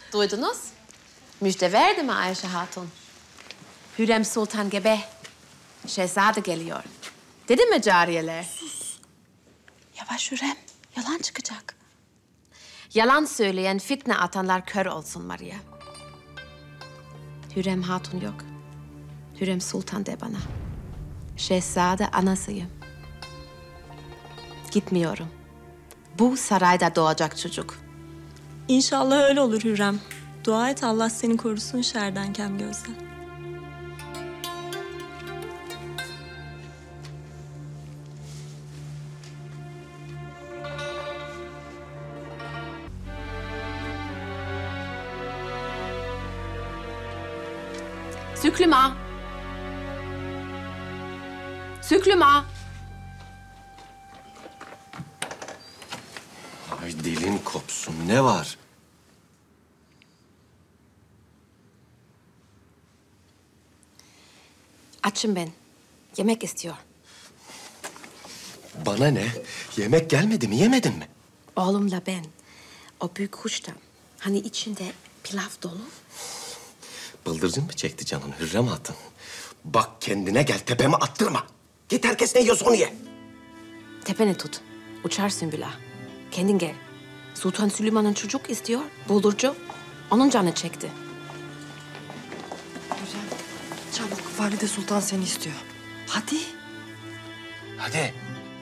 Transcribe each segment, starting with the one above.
Duydunuz? Müjde verdi mi Ayşe Hatun? Hürrem Sultan gebe. Şehzade geliyor. Dedi mi cariyeler? Sus. Yavaş Hürrem. Yalan çıkacak. Yalan söyleyen, fitne atanlar kör olsun Maria. Hürrem Hatun yok. Hürrem Sultan de bana. Şehzade anasıyım. Gitmiyorum. Bu sarayda doğacak çocuk. İnşallah öyle olur Hürrem. Dua et Allah seni korusun şerden kem gözden. Süklüma. Süklüma. Ay dilin kopsun. Ne var? Açım ben. Yemek istiyor. Bana ne? Yemek gelmedi mi? Yemedin mi? Oğlumla ben. O büyük kuşta. Hani içinde pilav dolu. Bıldırcın mı çekti canın Hürrem Hatun? Bak kendine gel, tepeme attırma. Git herkes ne yiyorsa onu ye. Tepeni tut. Uçar Sümbül Ağa. Kendin gel. Sultan Süleyman'ın çocuk istiyor. Buldurcu. Onun canı çekti. Hürrem, çabuk. Valide Sultan seni istiyor. Hadi. Hadi.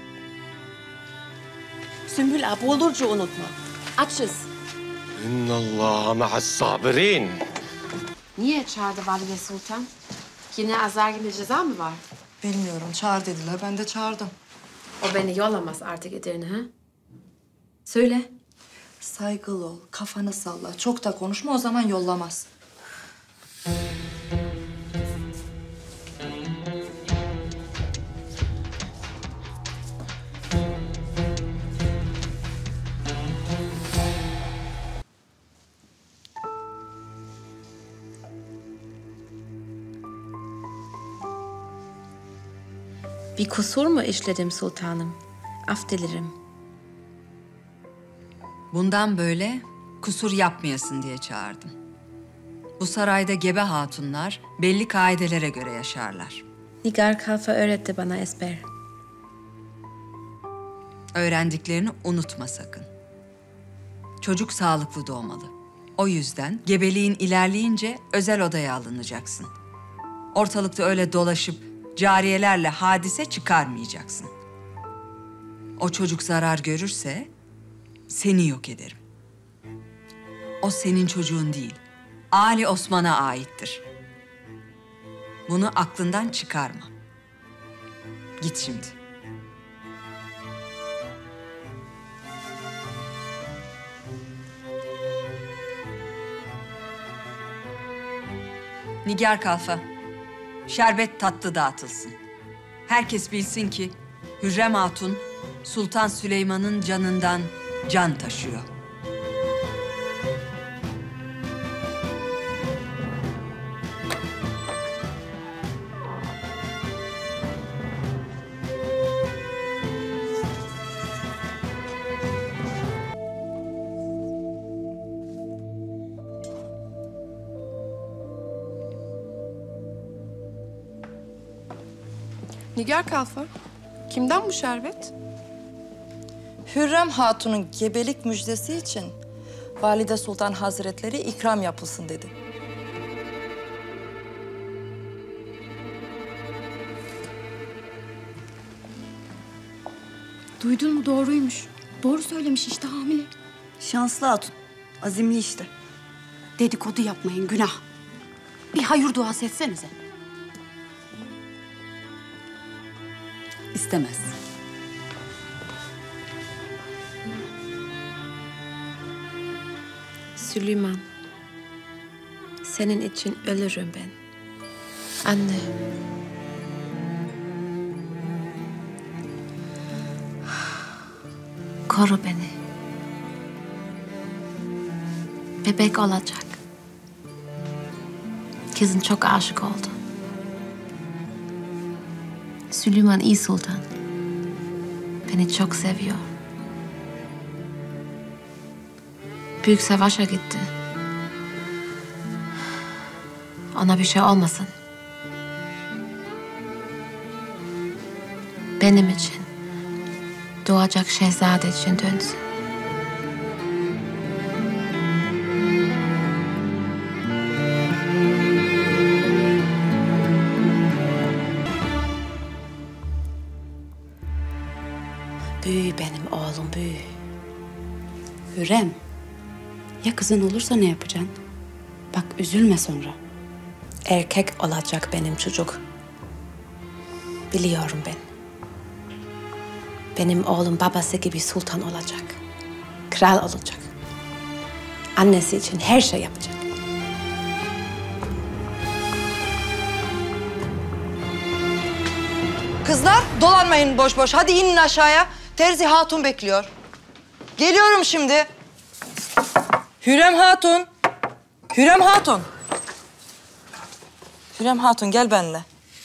Sümbül Ağa, buldurcu unutma. Açız. İnnallâhe ma'as-sabirin. Niye çağırdı Valide Sultan? Yine azar gibi ceza mı var? Bilmiyorum. Çağır dediler. Ben de çağırdım. O beni yollamaz artık Edirne, ha? Söyle. Saygılı ol. Kafanı salla. Çok da konuşma. O zaman yollamaz. Bir kusur mu işledim sultanım? Af dilerim. Bundan böyle kusur yapmayasın diye çağırdım. Bu sarayda gebe hatunlar belli kaidelere göre yaşarlar. Nigar Kalfa öğretti bana ezber. Öğrendiklerini unutma sakın. Çocuk sağlıklı doğmalı. O yüzden gebeliğin ilerleyince özel odaya alınacaksın. Ortalıkta öyle dolaşıp cariyelerle hadise çıkarmayacaksın. O çocuk zarar görürse seni yok ederim. O senin çocuğun değil, Ali Osman'a aittir. Bunu aklından çıkarma. Git şimdi. Nigar Kalfa, şerbet tatlı dağıtılsın. Herkes bilsin ki Hürrem Hatun Sultan Süleyman'ın canından can taşıyor. Nigar Kalfa, kimden bu şerbet? Hürrem Hatun'un gebelik müjdesi için Valide Sultan Hazretleri ikram yapılsın dedi. Duydun mu? Doğruymuş. Doğru söylemiş işte, hamile. Şanslı hatun. Azimli işte. Dedikodu yapmayın, günah. Bir hayır duası etsenize. İstemez. Süleyman, senin için ölürüm ben. Anne. Koru beni. Bebek olacak. Kızın çok aşık oldu. Süleyman iyi sultan. Beni çok seviyor. Büyük savaşa gitti. Ona bir şey olmasın. Benim için, doğacak şehzade için dönsün. Büyü benim oğlum, büyü. Hürrem, ya kızın olursa ne yapacaksın? Bak üzülme sonra. Erkek olacak benim çocuk. Biliyorum ben. Benim oğlum babası gibi sultan olacak. Kral olacak. Annesi için her şey yapacak. Kızlar dolanmayın boş boş. Hadi inin aşağıya. Terzi Hatun bekliyor. Geliyorum şimdi. Hürrem Hatun. Hürrem Hatun. Hürrem Hatun gel benimle.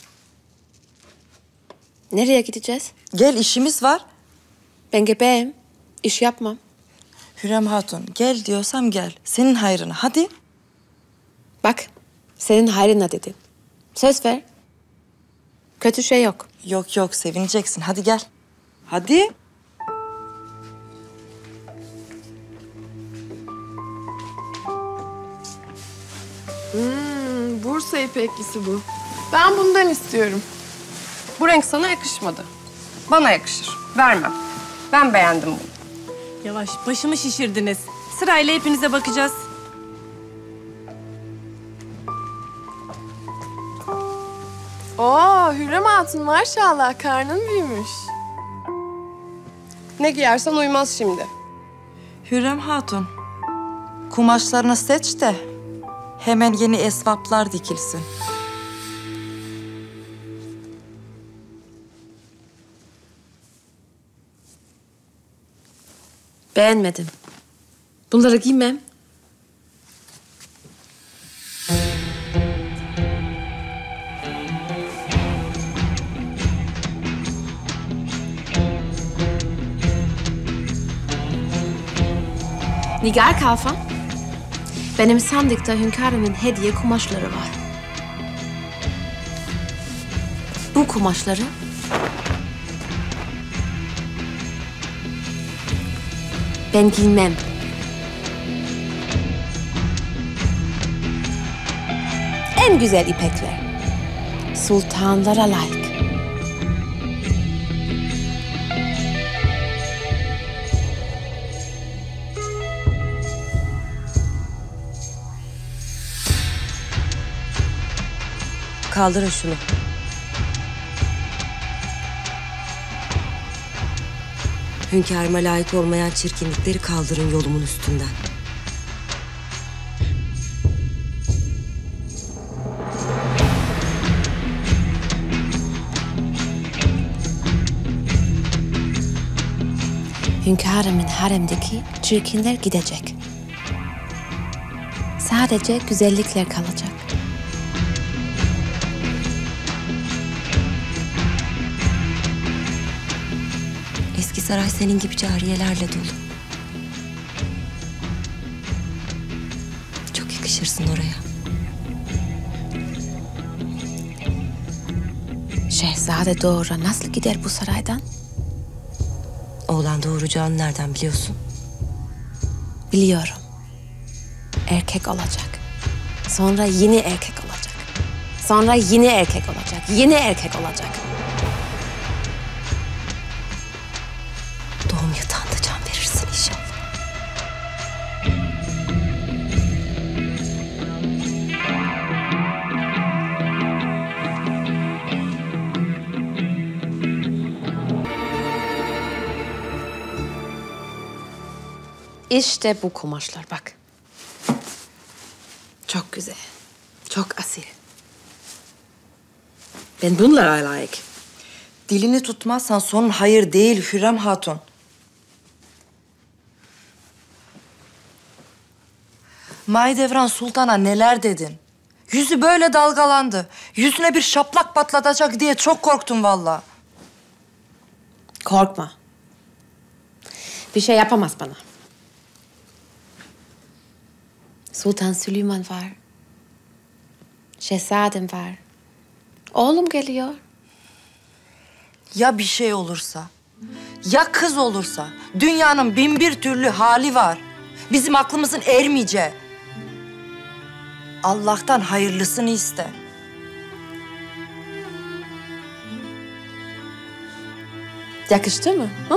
Nereye gideceğiz? Gel işimiz var. Ben gebeyim. İş yapmam. Hürrem Hatun gel diyorsam gel. Senin hayrına hadi. Bak, senin hayrına dedim. Söz ver. Kötü şey yok. Yok yok sevineceksin. Hadi gel. Hadi. Bursa ipeklisi bu. Ben bundan istiyorum. Bu renk sana yakışmadı. Bana yakışır. Vermem. Ben beğendim bunu. Yavaş, başımı şişirdiniz. Sırayla hepinize bakacağız. Oo, Hürrem Hatun maşallah karnın büyümüş. Ne giyersen uymaz şimdi. Hürrem Hatun. Kumaşlarını seç de hemen yeni esvaplar dikilsin. Beğenmedim. Bunları giymem. Nigar Kalfa, benim sandıkta hünkârımın hediye kumaşları var. Bu kumaşları ben giymem. En güzel ipekler. Sultanlara layık. Kaldırın şunu. Hünkârıma layık olmayan çirkinlikleri kaldırın yolumun üstünden. Hünkârımın haremdeki çirkinler gidecek. Sadece güzellikler kalacak. Eski saray senin gibi cariyelerle dolu. Çok yakışırsın oraya. Şehzade doğura nasıl gider bu saraydan? Oğlan doğuracağını nereden biliyorsun? Biliyorum. Erkek olacak. Sonra yine erkek olacak. Sonra yine erkek olacak. Yine erkek olacak. Doğum yatağında can verirsin inşallah. İşte bu kumaşlar bak. Çok güzel. Çok asil. Ben bunlara layık. Dilini tutmazsan sonun hayır değil Hürrem Hatun. Mahidevran Sultan'a neler dedin? Yüzü böyle dalgalandı. Yüzüne bir şaplak patlatacak diye çok korktum vallahi. Korkma. Bir şey yapamaz bana. Sultan Süleyman var. Şehzadem var. Oğlum geliyor. Ya bir şey olursa, ya kız olursa, dünyanın bin bir türlü hali var. Bizim aklımızın ermeyeceği. Allah'tan hayırlısını iste. Yakıştı mı? Hı?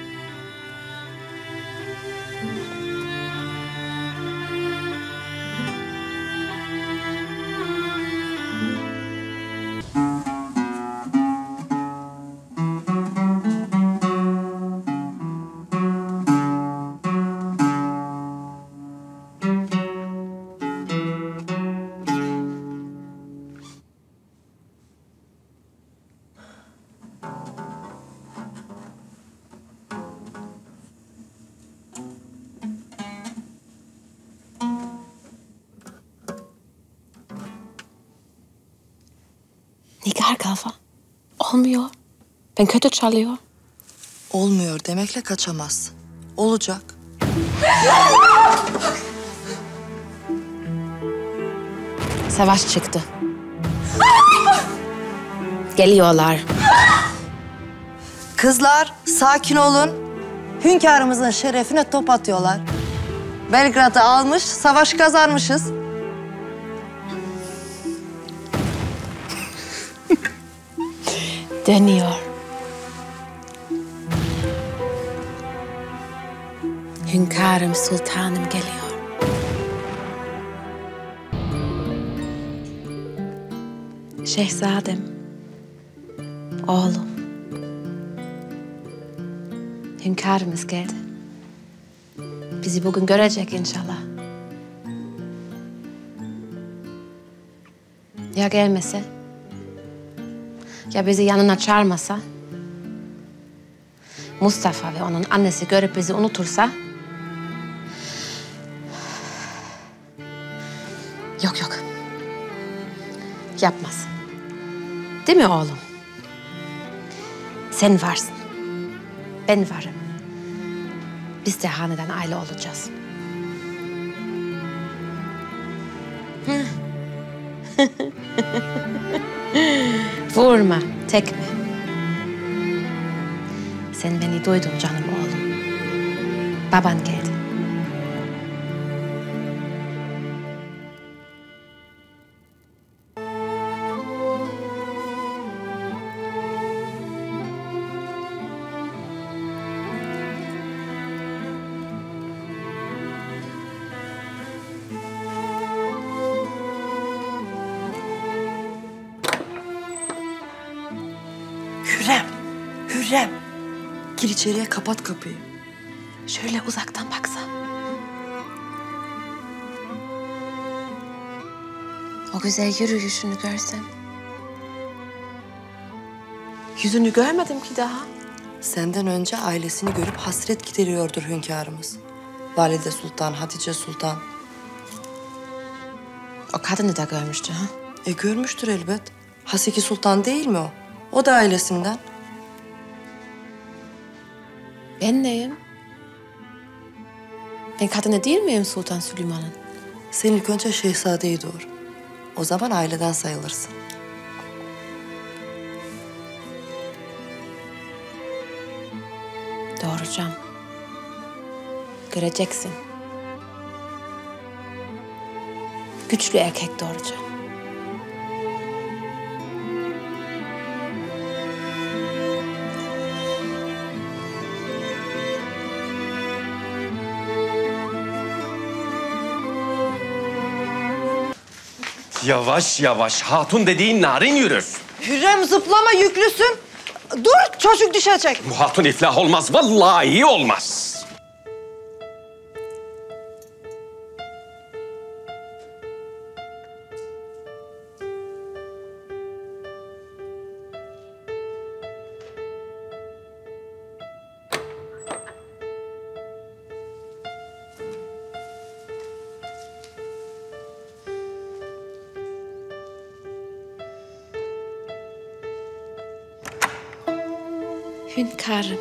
Nigar kafa. Olmuyor. Ben kötü çalıyor. Olmuyor demekle kaçamaz. Olacak. Savaş çıktı. Geliyorlar. Kızlar sakin olun. Hünkârımızın şerefine top atıyorlar. Belgrad'ı almış, savaş kazanmışız. Dönüyor. Hünkârım sultanım geliyor. Şehzadem. Oğlum. Hünkârımız geldi. Bizi bugün görecek inşallah. Ya gelmese? Ya bizi yanına çağırmasa? Mustafa ve onun annesi görüp bizi unutursa? Yok yok. Yapmaz. Değil mi oğlum? Sen varsın. Ben varım. Biz de hanedan aile olacağız. Vurma, tekme. Sen beni duydun canım oğlum. Baban geldi. Hürrem, Hürrem. Gir içeriye, kapat kapıyı. Şöyle uzaktan baksa. O güzel yürüyüşünü görsen. Yüzünü görmedim ki daha. Senden önce ailesini görüp hasret gideriyordur hünkârımız. Valide Sultan, Hatice Sultan. O kadını da görmüştü ha? Görmüştür elbet. Haseki Sultan değil mi o? O da ailesinden. Ben neyim? Ben kadını değil miyim Sultan Süleyman'ın? Sen ilk önce şehzadeyi doğur. O zaman aileden sayılırsın. Doğuracağım. Göreceksin. Güçlü erkek doğuracağım. Yavaş yavaş. Hatun dediğin narin yürür. Hürrem zıplama, yüklüsün. Dur, çocuk düşecek. Bu hatun iflah olmaz. Vallahi olmaz. Hünkârım.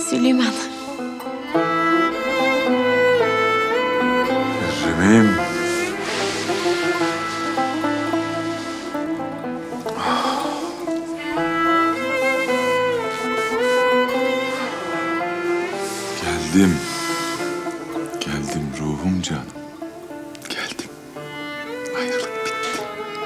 Süleyman. Hürrem'im. Geldim. Geldim ruhum canım. Geldim. Ayrılık bitti.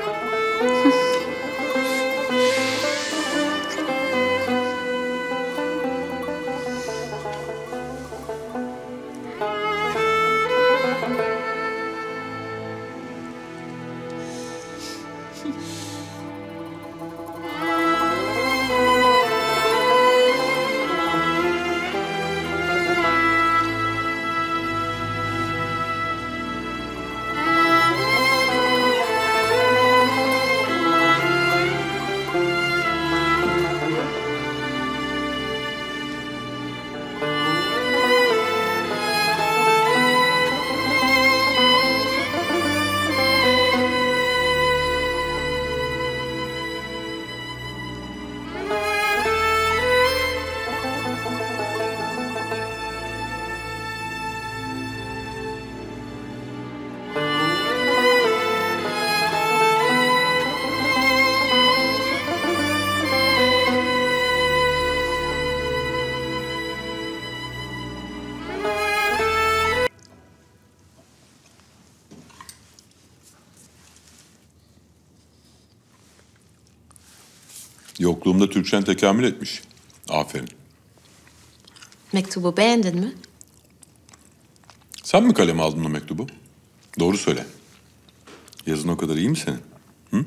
Yokluğumda Türkçen tekamül etmiş. Aferin. Mektubu beğendin mi? Sen mi kaleme aldın o mektubu? Doğru söyle. Yazın o kadar iyi mi senin? Hı?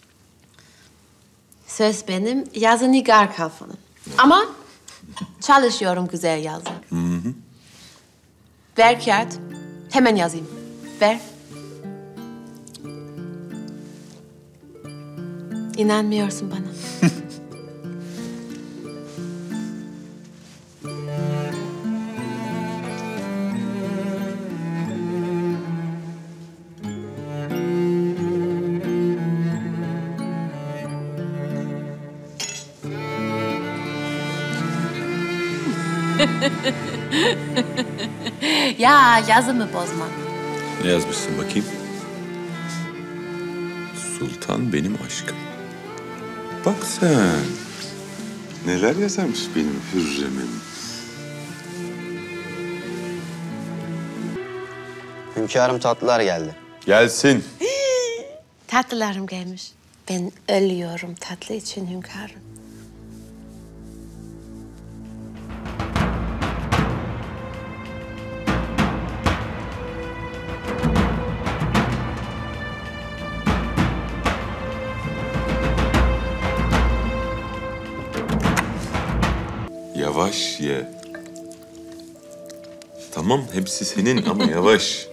Söz benim, yazı Nigar Kalfa'nın. Ama çalışıyorum güzel yazı. Hı. Ver kağıt, hemen yazayım. Ver. İnanmıyorsun bana. Ya yazımı bozma. Ne yazmışsın bakayım? Sultan benim aşkım. Bak sen. Neler yazarmış benim Hürrem'im. Hünkârım tatlılar geldi. Gelsin. Tatlılarım gelmiş. Ben ölüyorum tatlı için hünkârım. Yavaş ye. Tamam, hepsi senin ama yavaş.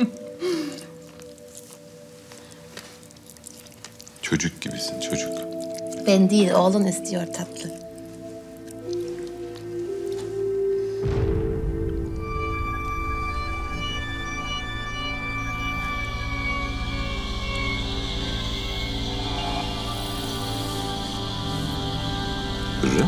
Çocuk gibisin, çocuk. Ben değil, oğlun istiyor tatlı. Hürrem.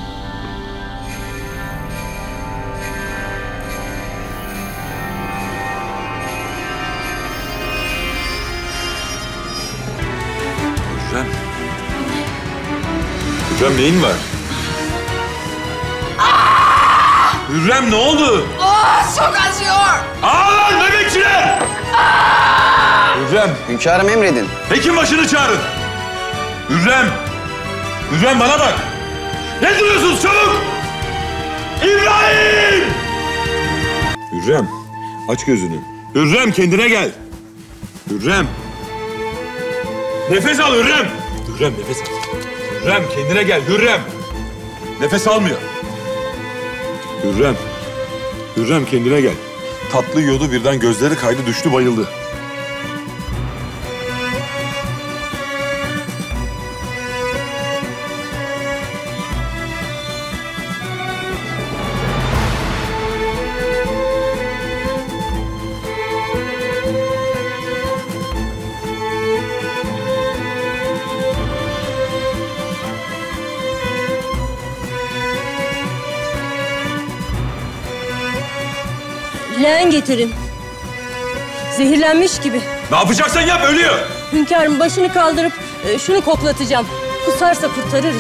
Hürrem. Hürrem neyin var? Hürrem ne oldu? Çok acıyor. Ağlar bebekçiler! Hürrem. Hünkârım emredin. Hekim başını çağırın. Hürrem. Hürrem bana bak. Ne duruyorsunuz çabuk? İbrahim! Hürrem aç gözünü. Hürrem kendine gel. Hürrem. Nefes al Hürrem. Hürrem nefes al. Hürrem kendine gel Hürrem. Nefes almıyor. Hürrem. Hürrem kendine gel. Tatlı yiyordu birden gözleri kaydı düştü bayıldı. Leğen getirin. Zehirlenmiş gibi. Ne yapacaksan yap, ölüyor. Hünkârım başını kaldırıp şunu koklatacağım. Kusarsa kurtarırız.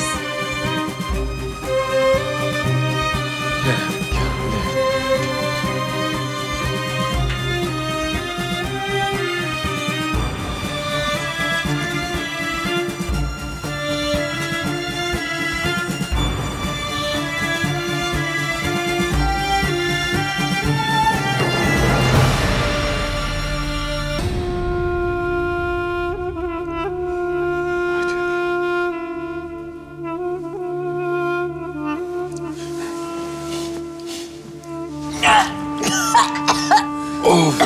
Of.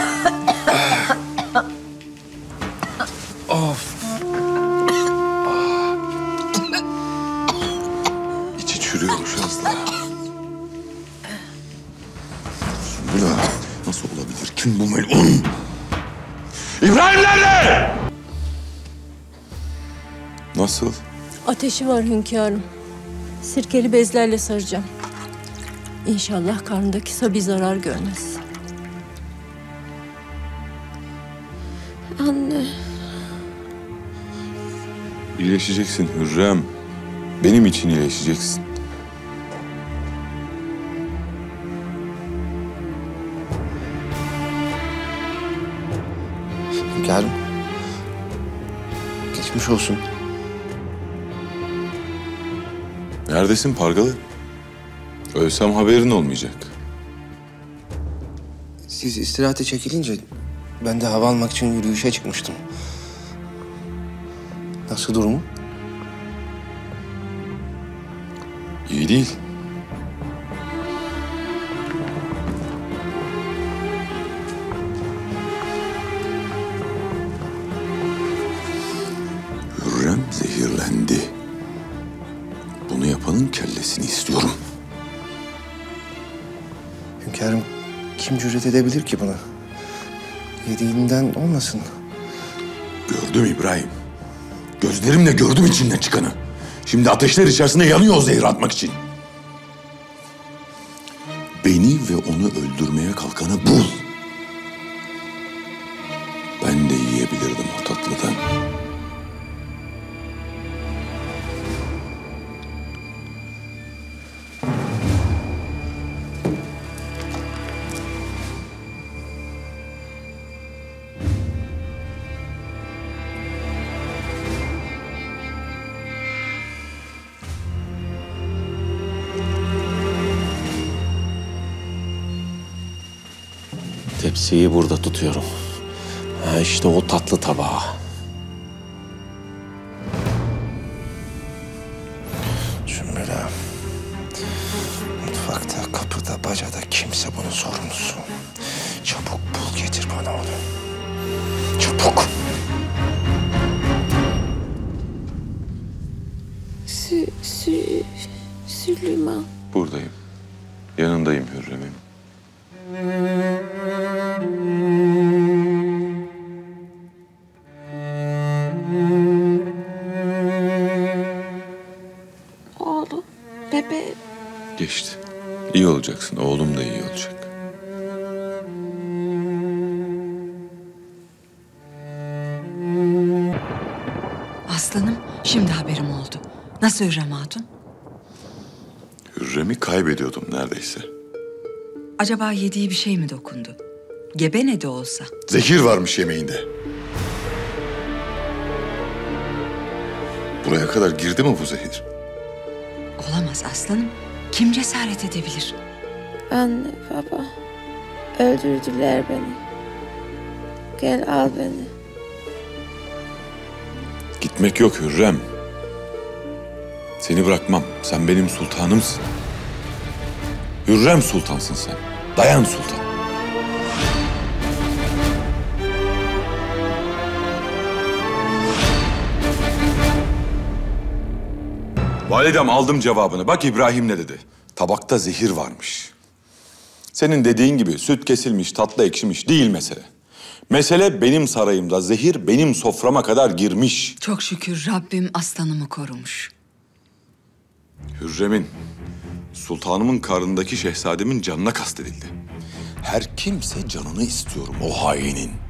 Of. İçi çürüyormuş Aslı. Sümbül Ağa, nasıl olabilir? Kim bu melun? İbrahim nerede? Nasıl? Ateşi var hünkârım. Sirkeli bezlerle saracağım. İnşallah karnındaki sabi zarar görmez. Anne. İyileşeceksin Hürrem. Benim için iyileşeceksin. Hünkârım. Geçmiş olsun. Neredesin Pargalı? Ölsem haberin olmayacak. Siz istirahate çekilince ben de hava almak için yürüyüşe çıkmıştım. Nasıl durumu? İyi değil. Hürrem zehirlendi. Bunu yapanın kellesini istiyorum. Hünkârım, kim cüret edebilir ki buna? Yediğinden olmasın. Gördüm İbrahim. Gözlerimle gördüm içinden çıkanı. Şimdi ateşler içerisinde yanıyor o zehir atmak için. Beni ve onu öldürmeye kalkanı bul. Ben de yiyebilirdim o tatlıdan. Tepsiyi burada tutuyorum. Ha işte o tatlı tabağı. Sümbül Ağa. Mutfakta, kapıda, bacada kimse bunun sorumlusu. Çabuk bul getir bana onu. Çabuk. Süleyman. Buradayım. Yanındayım Hürrem'im. Oğlum, bebeğim. Geçti. İyi olacaksın. Oğlum da iyi olacak. Aslanım, şimdi haberim oldu. Nasıl Hürrem Hatun? Hürrem'i kaybediyordum neredeyse. Acaba yediği bir şey mi dokundu? Gebe ne de olsa. Zehir varmış yemeğinde. Buraya kadar girdi mi bu zehir? Olamaz aslanım. Kim cesaret edebilir? Anne, baba. Öldürdüler beni. Gel al beni. Gitmek yok Hürrem. Seni bırakmam. Sen benim sultanımsın. Hürrem sultansın sen. Dayan sultan. Validem aldım cevabını. Bak İbrahim ne dedi. Tabakta zehir varmış. Senin dediğin gibi süt kesilmiş, tatlı ekşimiş değil mesele. Mesele benim sarayımda zehir benim soframa kadar girmiş. Çok şükür Rabbim aslanımı korumuş. Hürrem'in, sultanımın karnındaki şehzademin canına kastedildi. Her kimse canını istiyorum o hainin.